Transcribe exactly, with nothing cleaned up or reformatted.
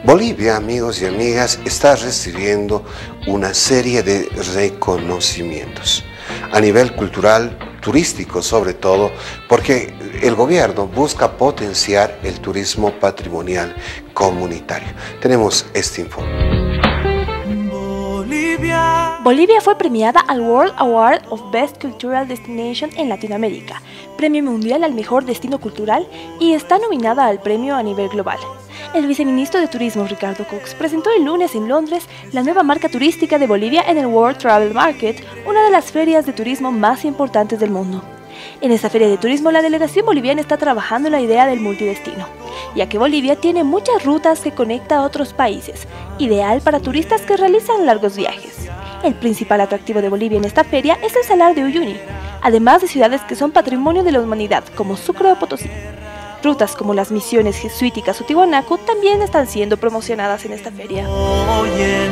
Bolivia, amigos y amigas, está recibiendo una serie de reconocimientos a nivel cultural, turístico sobre todo, porque el gobierno busca potenciar el turismo patrimonial comunitario. Tenemos este informe. Bolivia. Bolivia fue premiada al World Award of Best Cultural Destination en Latinoamérica, premio mundial al mejor destino cultural, y está nominada al premio a nivel global. El viceministro de Turismo, Ricardo Cooks, presentó el lunes en Londres la nueva marca turística de Bolivia en el World Travel Market, una de las ferias de turismo más importantes del mundo. En esta feria de turismo, la delegación boliviana está trabajando la idea del multidestino, ya que Bolivia tiene muchas rutas que conecta a otros países, ideal para turistas que realizan largos viajes. El principal atractivo de Bolivia en esta feria es el Salar de Uyuni, además de ciudades que son patrimonio de la humanidad, como Sucre o Potosí. Rutas como las misiones jesuíticas o Tiwanaku también están siendo promocionadas en esta feria.